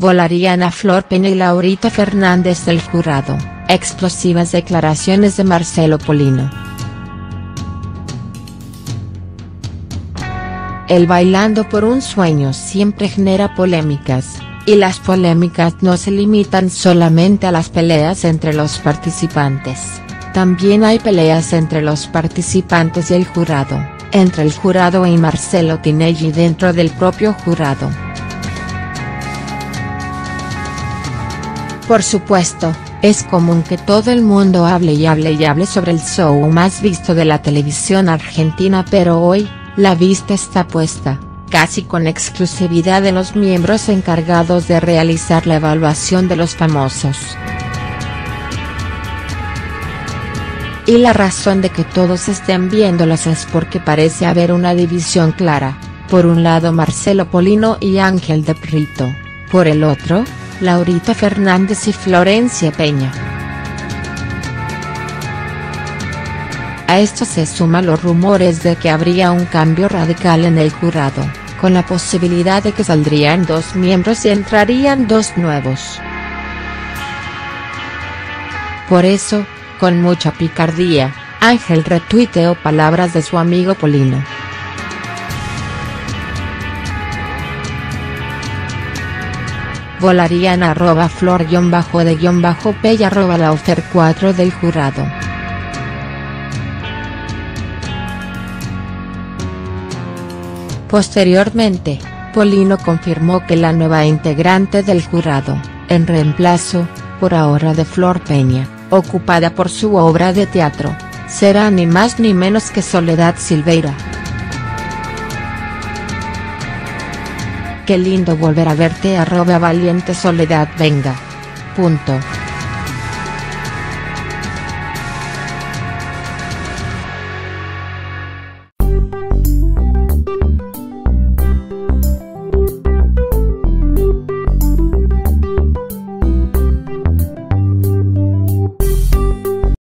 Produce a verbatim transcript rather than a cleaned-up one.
Volarían a Flor Peña y Laurita Fernández del jurado, explosivas declaraciones de Marcelo Polino. El Bailando por un Sueño siempre genera polémicas, y las polémicas no se limitan solamente a las peleas entre los participantes, también hay peleas entre los participantes y el jurado, entre el jurado y Marcelo Tinelli dentro del propio jurado. Por supuesto, es común que todo el mundo hable y hable y hable sobre el show más visto de la televisión argentina, pero hoy, la vista está puesta, casi con exclusividad en los miembros encargados de realizar la evaluación de los famosos. Y la razón de que todos estén viéndolos es porque parece haber una división clara, por un lado Marcelo Polino y Ángel de Brito, por el otro, Laurita Fernández y Florencia Peña. A esto se suman los rumores de que habría un cambio radical en el jurado, con la posibilidad de que saldrían dos miembros y entrarían dos nuevos. Por eso, con mucha picardía, Ángel retuiteó palabras de su amigo Polino. Volarían arroba flor guión bajo de guión bajo pella arroba laufer cuatro del jurado. Posteriormente, Polino confirmó que la nueva integrante del jurado, en reemplazo, por ahora de Flor Peña, ocupada por su obra de teatro, será ni más ni menos que Soledad Silveira. Qué lindo volver a verte arroba valiente Soledad venga. Punto.